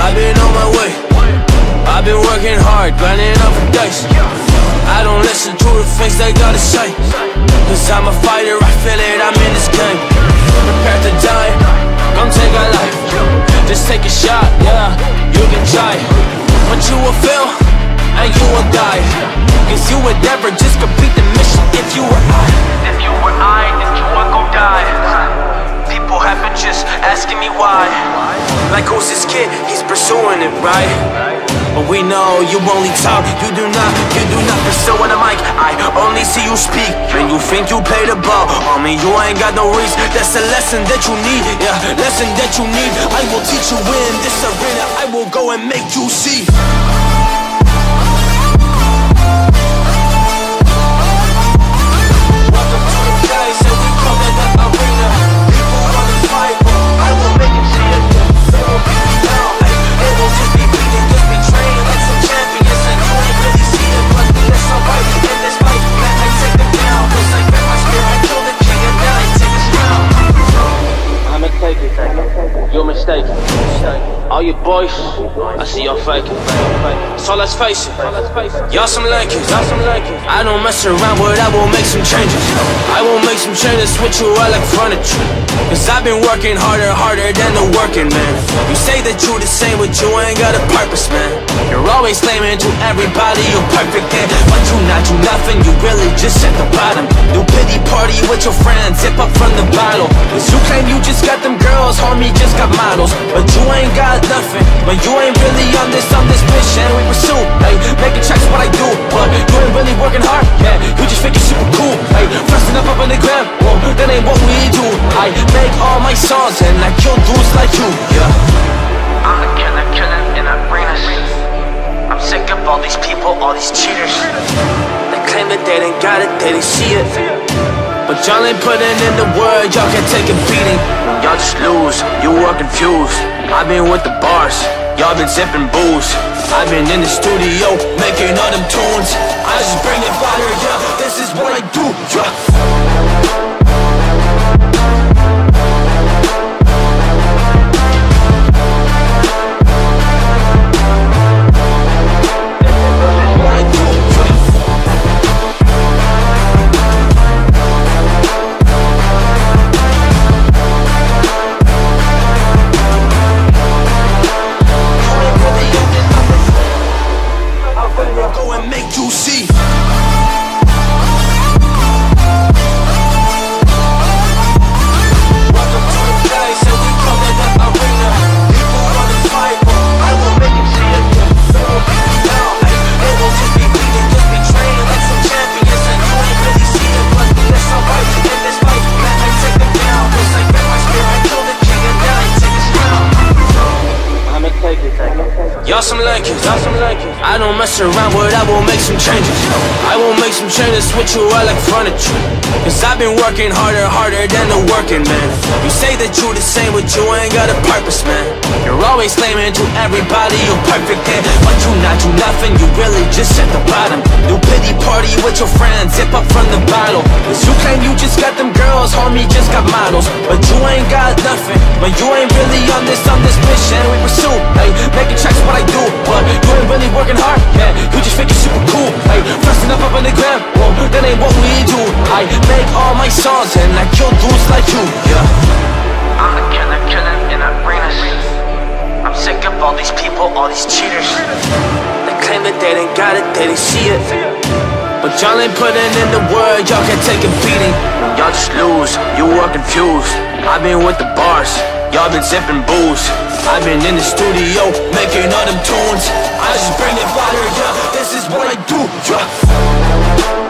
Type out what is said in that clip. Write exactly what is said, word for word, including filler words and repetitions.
I've been on my way. I've been working hard, grinding up for days. I don't listen to the things they gotta say, cause I'm a fighter, I feel it, I'm in this game. Prepare to die, come take a life. Just take a shot, yeah, you can try. But you will fail, and you will die, cause you would never just complete the mission if you were I. If you were I, then you would go die. People have been just asking me why. Like, who's this kid? He's pursuing it, right? But we know you only talk, you do not, you do not pursue on the mic. I only see you speak, and you think you play the ball. I mean, you ain't got no reach, that's a lesson that you need. Yeah, lesson that you need. I will teach you in this arena, I will go and make you see. You're mistaken. All you boys, I see y'all faking. So let's face it, y'all some Lakers. I don't mess around, but I will make some changes. I will make some changes, switch you out like furniture. Cause I've been working harder, harder than the working man. You say that you the same, but you ain't got a purpose, man. You're always claiming to everybody you're perfect, and but you not, you nothing, you really just at the bottom. Do pity party with your friends, sip up from the bottle. Cause you claim you just got them girls, homie, just got models. But you ain't got nothing, but you ain't really on this, on this mission we pursue. Hey, making tracks what I do, but you ain't really working hard. Yeah, you just think you're super cool. Hey, flexing up up on the gram, whoa, that ain't what we do. I make all my songs and I kill dudes like you. Yeah, I'm the killer, killing in arenas. I'm sick of all these people, all these cheaters. They claim that they didn't got it, they didn't see it. But y'all ain't putting in the work, y'all can take a beating. Y'all just lose, you are confused. I've been with the bars, y'all been sipping booze. I've been in the studio, making all them tunes. I just bring it fire, yeah, this is what I do, yeah. Y'all some Lakers, I don't mess around, but I will make some changes. I will make some changes, switch you out like furniture. Cause I've been working harder, harder than the working man. You say that you the same, but you ain't got a purpose, man. You're always claiming to everybody you're perfect, and but you not, you nothing, you really just at the bottom. Do pity party with your friends, sip up from the bottle. Cause you claim you just got them girls, homie, just got models. But you ain't got nothing, but you ain't really on this, on this mission we pursue. Hey, making tracks what I do, but you ain't really working hard. Yeah, you just think you're super cool. Hey, flexing up up on the gram, whoa, that ain't what we do. I make all my songs and I kill dudes like you. Yeah, I'm the killer, killing in arenas. I'm sick of all these people, all these cheaters. They claim that they didn't got it, they didn't see it. But y'all ain't putting in the work, y'all can take a beating. Y'all just lose, you are confused. I've been with the bars, y'all been sipping booze. I've been in the studio, making all them tunes. I just bring it fire, yeah, this is what I do, yeah.